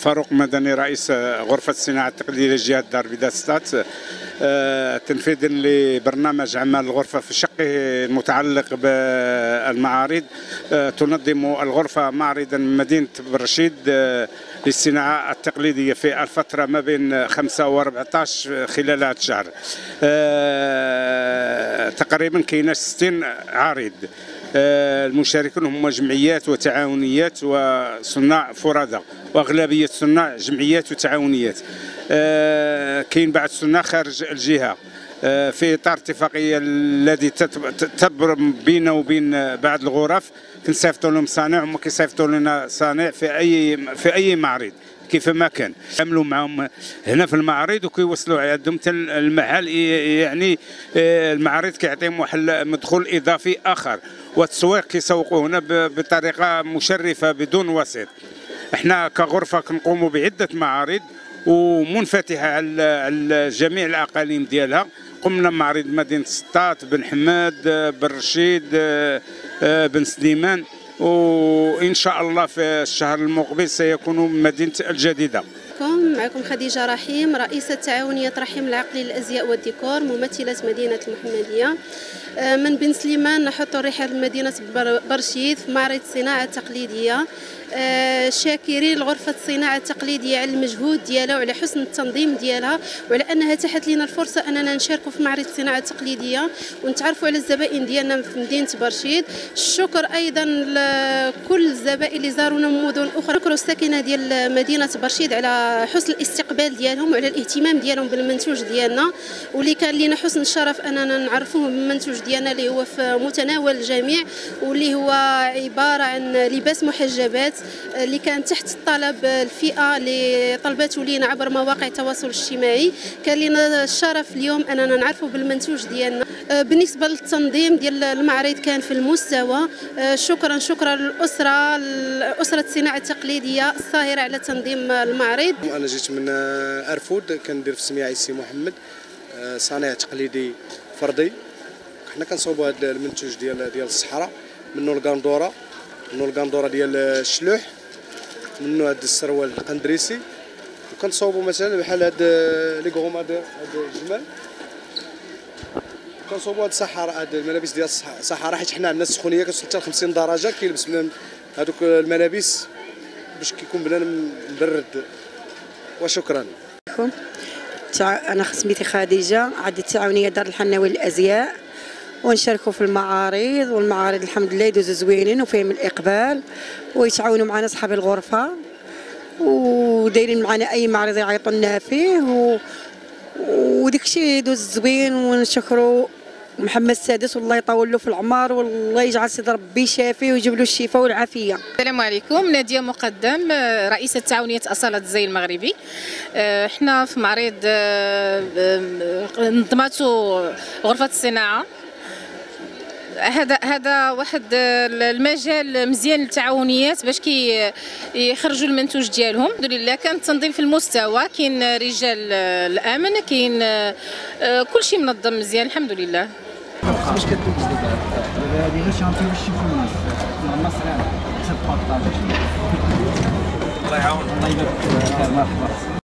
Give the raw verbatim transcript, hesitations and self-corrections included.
فاروق مدني رئيس غرفة الصناعة التقليدية لجهة دار البيضاء ستات، تنفيذا لبرنامج عمل الغرفة في شقه المتعلق بالمعارض. تنظم الغرفة معرضا من مدينة برشيد للصناعة التقليدية في الفترة ما بين خمسة وأربعة عشر خلال هذا الشهر. تقريبا كاين ستين عارض. المشاركون هم جمعيات وتعاونيات وصناع فرادى، واغلبيه الصناع جمعيات وتعاونيات. كاين بعض الصناع خارج الجهه في اطار اتفاقيه الذي تبرم بيننا وبين بعض الغرف، كنصيفطوا لهم صانع وما كيصيفطوا لنا صانع في اي في اي معرض كيفما كان. عملوا معهم هنا في المعارض وكيوصلوا عندهم حتى المحل، يعني المعارض كيعطيهم واحد مدخول اضافي اخر، والتسويق كيسوقوا هنا بطريقه مشرفه بدون وسيط. احنا كغرفه كنقوموا بعده معارض ومنفتحه على جميع الاقاليم ديالها. قمنا بمعرض مدينه سطات، بن حماد، بن رشيد، بن سليمان، وإن شاء الله في الشهر المقبل سيكون مدينة الجديدة. معكم خديجة رحيم، رئيسة تعاونية رحيم العقلي للأزياء والديكور، ممثلة مدينة المحمدية. من بن سليمان نحط الرحلة لمدينة برشيد في معرض الصناعة التقليدية. شاكرين لغرفة الصناعة التقليدية على المجهود ديالها وعلى حسن التنظيم ديالها، وعلى أنها اتاحت لنا الفرصة أننا نشاركوا في معرض الصناعة التقليدية ونتعرفوا على الزبائن ديالنا في مدينة برشيد. الشكر أيضا لكل الزبائن اللي زارونا من مدن أخرى. شكروا الساكنة ديال مدينة برشيد على حسن الاستقبال ديالهم وعلى الاهتمام ديالهم بالمنتوج ديالنا، واللي كان لنا حسن الشرف أننا نعرفوهم بالمنتوج ديالنا اللي هو في متناول الجميع، واللي هو عبارة عن لباس محجبات اللي كان تحت الطلب الفئة اللي طلبته لينا عبر مواقع التواصل الاجتماعي. كان لنا الشرف اليوم أننا نعرفوا بالمنتوج ديالنا. بالنسبة للتنظيم ديال المعرض كان في المستوى. شكرا شكرا للأسرة أسرة الصناعة التقليدية الصاهرة على تنظيم المعرض. أنا جيت من أرفود، كندير في سمية عيسي محمد، صانع تقليدي فردي. حنا كنصوبوا هذا المنتوج ديال ديال الصحراء، منه القندوره، منه القندوره ديال الشلوح، منه هذا السروال القندريسي، وكنصوبوا مثلا بحال هاد لي غوم هاد الجمال، كنصوبوا هاد الصحراء، هاد الملابس ديال الصحراء، حيت حنا عندنا السخونيه كتوصل حتى ل خمسين درجه. كيلبس بنادم هادوك الملابس باش كيكون بنادم مبرد. وشكرا. انا سميتي خديجه، عندي التعاونيه دار الحناوي للازياء، ونشاركوا في المعارض، والمعارض الحمد لله يدوزوا زوينين وفيهم الاقبال، ويتعاونوا معنا اصحاب الغرفه، ودايرين معنا اي معرض يعيطوا لنا فيه، و... وداك الشيء يدوز زوين. ونشكروا محمد السادس، والله يطول له في العمر، والله يجعل سيد ربي شافي ويجيب له الشفاء والعافيه. السلام عليكم، ناديه مقدم، رئيسه تعاونيه اصاله الزي المغربي. احنا في معرض نظمته غرفه الصناعه. هذا هذا واحد المجال مزيان للتعاونيات باش كي يخرجوا المنتوج ديالهم. الحمد لله كان التنظيم في المستوى، كاين رجال الامن، كاين كل شيء منظم مزيان الحمد لله. باش كدوز دابا هذه غير شانتي باش يشوفوا الناس الناس غير تبارطاجي. الله يعاون. الله يبارك فيك. مرحبا.